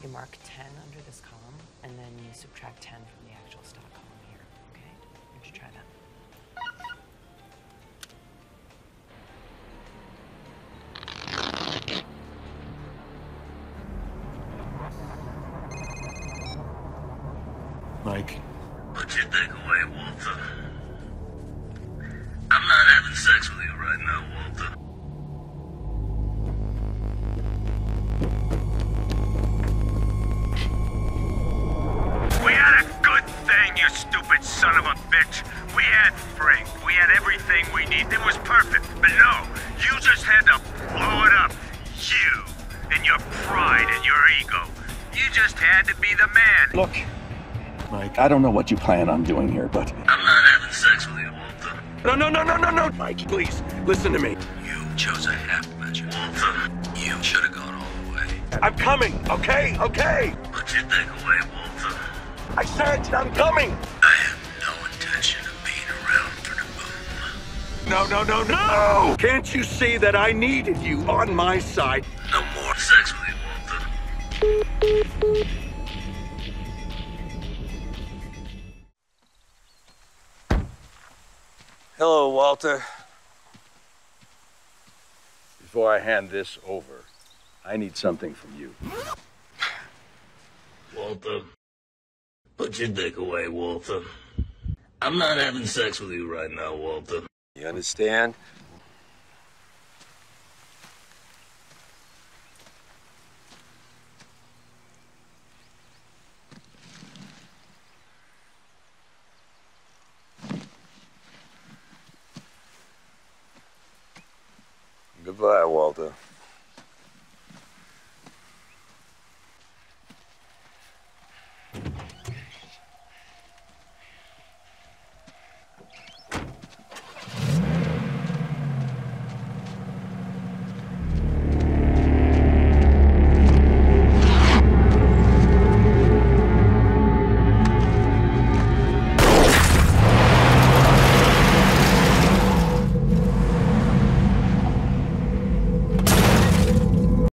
You mark 10 under this column, and then you subtract 10 from the actual stock column here, okay? Why don't you try that? Mike. Put your dick away, Walter. I'm not having sex with you right now, Walter. We had a good thing, you stupid son of a bitch. We had freight. We had everything we need. It was perfect. But no, you just had to blow it up. You and your pride and your ego. You just had to be the man. Look, Mike, I don't know what you plan on doing here, but... I'm not having sex with you, Walter. No, Mike, please, listen to me. You chose a half measure. Walter, you should have gone all the way. I'm coming, okay? Put your dick away, Walter. I said I'm coming. I have no intention of being around for the boom. No! Can't you see that I needed you on my side? No more sex with you, Walter. Hello, Walter. Before I hand this over, I need something from you. Walter, put your dick away, Walter. I'm not having sex with you right now, Walter. You understand? Goodbye, Walter.